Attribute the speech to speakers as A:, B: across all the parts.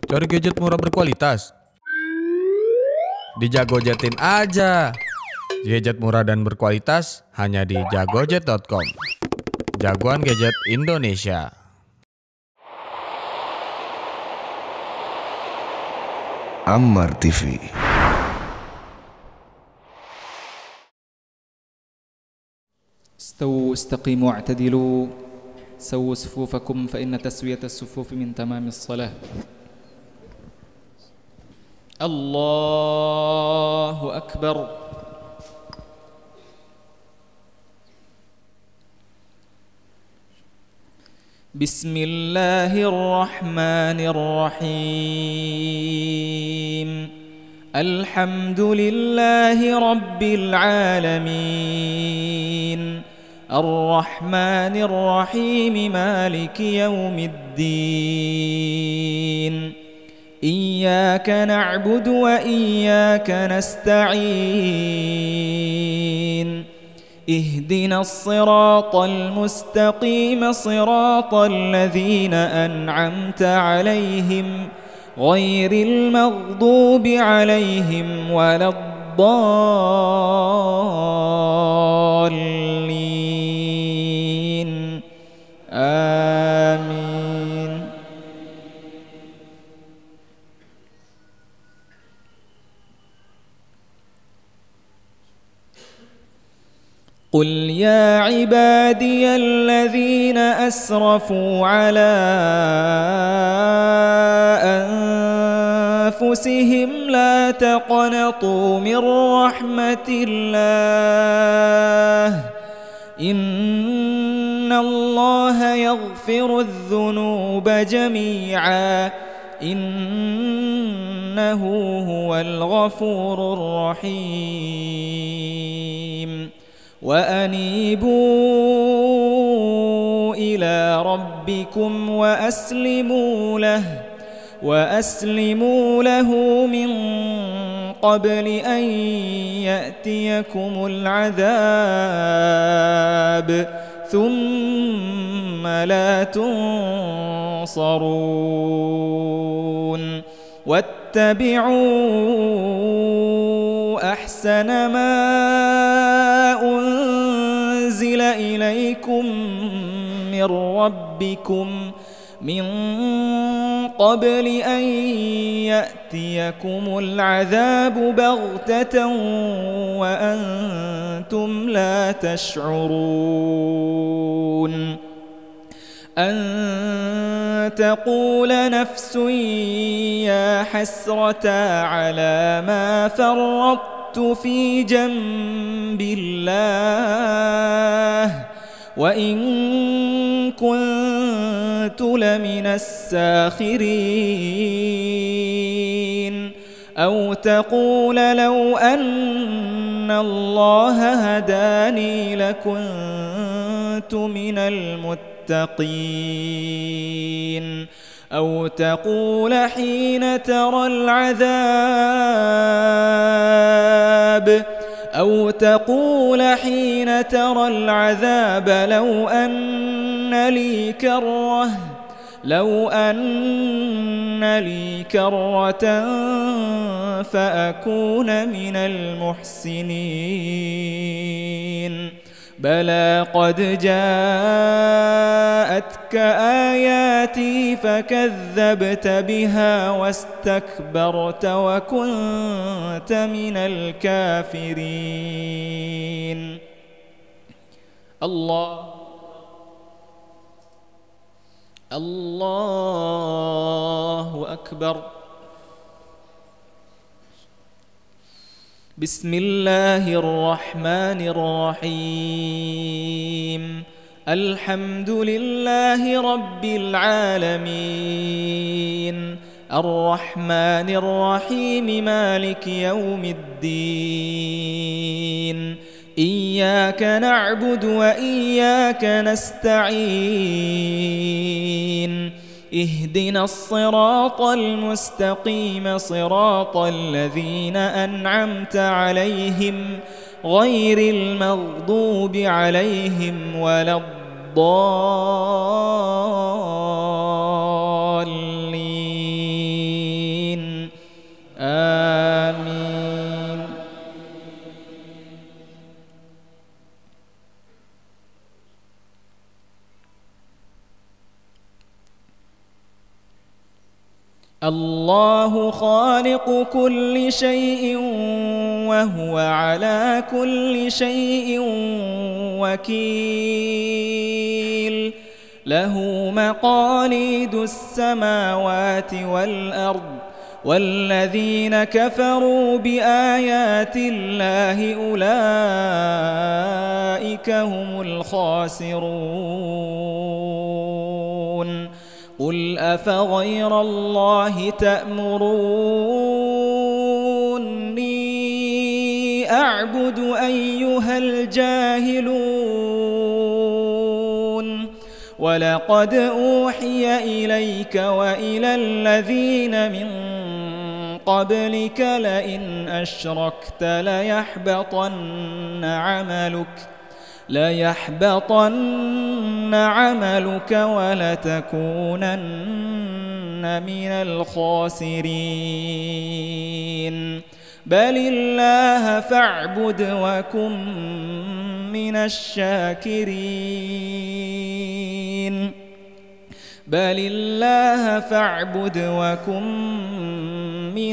A: Cari gadget murah berkualitas? Di Jagojetin aja. Gadget murah dan berkualitas hanya di jagojet.com. Jagoan gadget Indonesia.
B: Ammar TV.
C: استووا استقيموا اعتدلوا سووا صفوفكم فإن تسوية الصفوف من تمام الصلاة. الله أكبر. بسم الله الرحمن الرحيم. الحمد لله رب العالمين الرحمن الرحيم مالك يوم الدين. إياك نعبد وإياك نستعين. اهدنا الصراط المستقيم صراط الذين أنعمت عليهم غير المغضوب عليهم ولا الضالين. آمين. قل يا عبادي الذين أسرفوا على أنفسهم لا تقنطوا من رحمة الله إن الله يغفر الذنوب جميعا إنه هو الغفور الرحيم. وأنيبوا إلى ربكم وأسلموا له من قبل أن يأتيكم العذاب ثم لا تنصرون. واتبعوا أحسن ما أنزل إليكم من ربكم من قبل أن يأتيكم العذاب بغتة وأنتم لا تشعرون. أن تقول نفس يا حسرة على ما فرطت في جنب الله وإن كنت لمن الساخرين. أو تقول لو أن الله هداني لكنت من المتقين. أو تقول حين ترى العذاب لو أن لي كرة فأكون من المحسنين. بلى قد جاءتك آياتي فكذبت بها واستكبرت وكنت من الكافرين. الله أكبر. بسم الله الرحمن الرحيم. الحمد لله رب العالمين الرحمن الرحيم مالك يوم الدين. إياك نعبد وإياك نستعين. اهدنا الصراط المستقيم صراط الذين أنعمت عليهم غير المغضوب عليهم ولا الضالين. الله خالق كل شيء وهو على كل شيء وكيل له مقاليد السماوات والأرض والذين كفروا بآيات الله أولئك هم الخاسرون قل أفغير الله تأمروني أعبد أيها الجاهلون ولقد أوحي إليك وإلى الذين من قبلك لئن أشركت ليحبطن عملك ولتكونن من الخاسرين بل الله فاعبد وكن من الشاكرين بل الله فاعبد وكن من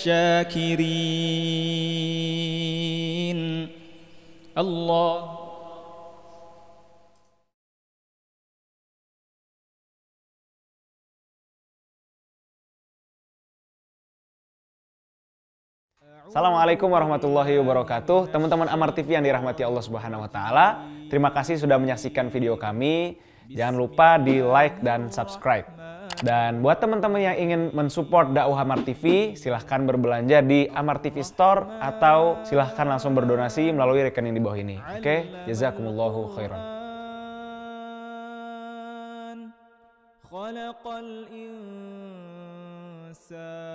C: الشاكرين الله
D: Assalamualaikum warahmatullahi wabarakatuh. Teman-teman Amar TV yang dirahmati Allah Subhanahu wa taala. Terima kasih sudah menyaksikan video kami. Jangan lupa di like dan subscribe. Dan buat teman-teman yang ingin mensupport dakwah Amar TV, silahkan berbelanja di Amar TV Store atau silahkan langsung berdonasi melalui rekening di bawah ini. Oke, jazakumullahu khairan.
C: خلق الإنسان